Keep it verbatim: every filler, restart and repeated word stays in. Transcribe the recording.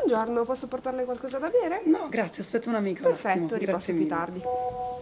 Buongiorno, posso portarle qualcosa da bere? No, grazie, aspetta un amico. Perfetto, riposo più tardi.